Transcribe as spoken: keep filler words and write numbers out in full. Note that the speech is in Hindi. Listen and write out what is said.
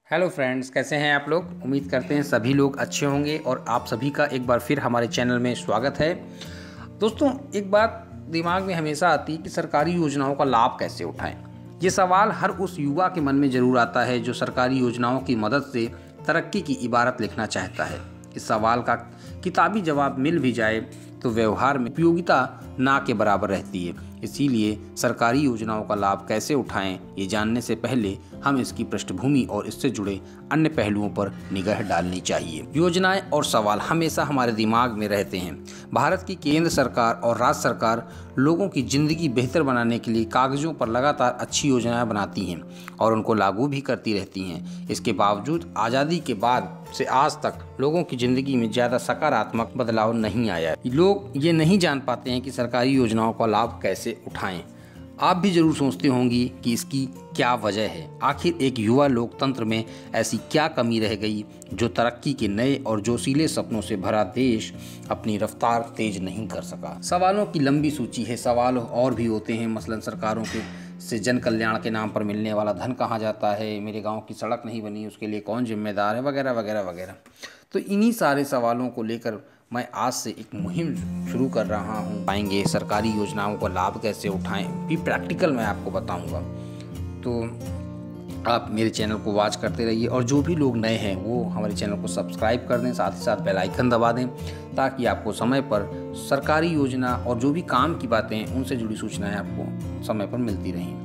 हेलो फ्रेंड्स, कैसे हैं आप लोग। उम्मीद करते हैं सभी लोग अच्छे होंगे और आप सभी का एक बार फिर हमारे चैनल में स्वागत है। दोस्तों, एक बात दिमाग में हमेशा आती है कि सरकारी योजनाओं का लाभ कैसे उठाएं। ये सवाल हर उस युवा के मन में ज़रूर आता है जो सरकारी योजनाओं की मदद से तरक्की की इबारत लिखना चाहता है। इस सवाल का किताबी जवाब मिल भी जाए तो व्यवहार में उपयोगिता ना के बराबर रहती है। इसीलिए सरकारी योजनाओं का लाभ कैसे उठाएं, ये जानने से पहले हम इसकी पृष्ठभूमि और इससे जुड़े अन्य पहलुओं पर निगाह डालनी चाहिए। योजनाएं और सवाल हमेशा हमारे दिमाग में रहते हैं। भारत की केंद्र सरकार और राज्य सरकार लोगों की ज़िंदगी बेहतर बनाने के लिए कागज़ों पर लगातार अच्छी योजनाएं बनाती हैं और उनको लागू भी करती रहती हैं। इसके बावजूद आज़ादी के बाद से आज तक लोगों की ज़िंदगी में ज़्यादा सकारात्मक बदलाव नहीं आया। लोग ये नहीं जान पाते हैं कि सरकारी योजनाओं का लाभ कैसे उठाएं। आप भी जरूर सोचते होंगी कि इसकी क्या वजह है। आखिर एक युवा लोकतंत्र में ऐसी क्या कमी रह गई जो तरक्की के नए और जोशीले सपनों से भरा देश अपनी रफ्तार तेज नहीं कर सका। सवालों की लंबी सूची है। सवाल और भी होते हैं, मसलन सरकारों के से जन कल्याण के नाम पर मिलने वाला धन कहाँ जाता है, मेरे गांव की सड़क नहीं बनी उसके लिए कौन जिम्मेदार है, वगैरह वगैरह वगैरह। तो इन्हीं सारे सवालों को लेकर मैं आज से एक मुहिम शुरू कर रहा हूँ। पाएंगे सरकारी योजनाओं का लाभ कैसे उठाएं, भी प्रैक्टिकल मैं आपको बताऊंगा। तो आप मेरे चैनल को वॉच करते रहिए और जो भी लोग नए हैं वो हमारे चैनल को सब्सक्राइब कर दें, साथ ही साथ बेल आइकन दबा दें ताकि आपको समय पर सरकारी योजना और जो भी काम की बातें हैं उनसे जुड़ी सूचनाएं आपको समय पर मिलती रहें।